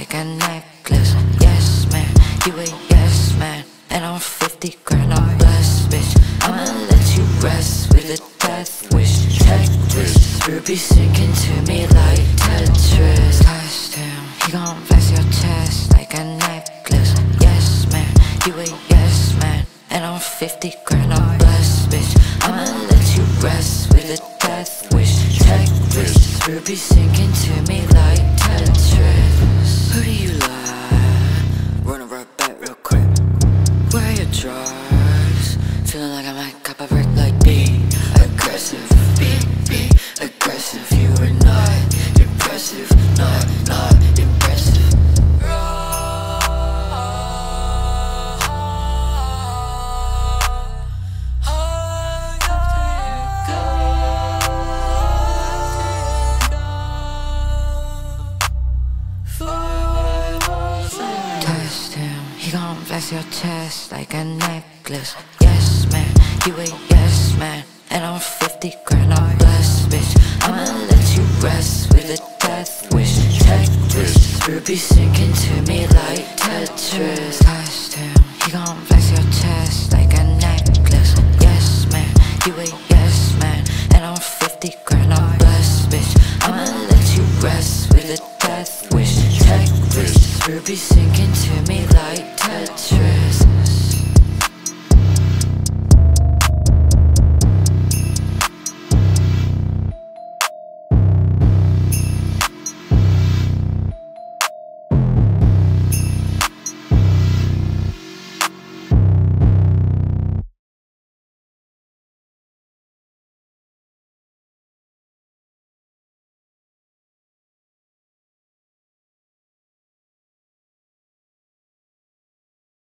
like a necklace. Yes man, you a yes man, and I'm 50 grand, I'm blessed, bitch. I'ma let you rest with a death wish. Tech twist, Ruby sinking to me like Tetris. Touch him, he gon' flex your chest like a necklace. Yes man, you a yes man, and I'm 50 grand, I'm blessed, bitch. I'ma let you rest with a death wish. Tech twist, Ruby sinking to me like Tetris. Who do you like? Run a rap back real quick. Where are your drugs? Feeling like I might cop a brick like B. Aggressive, be aggressive. You are not impressive, not impressive. Touched him, he gon' flex your chest like a necklace. Yes man, you a yes man, and I'm 50 grand, I'm blessed, bitch. I'ma let you rest with a death wish. Tech twist, Ruby sinking to me like Tetris. Touched him, he gon' flex your chest like a necklace. Yes man, you a yes man, and I'm 50 grand, I'm blessed, bitch. I'ma let you rest with a death wish. Tech twist, Ruby sinking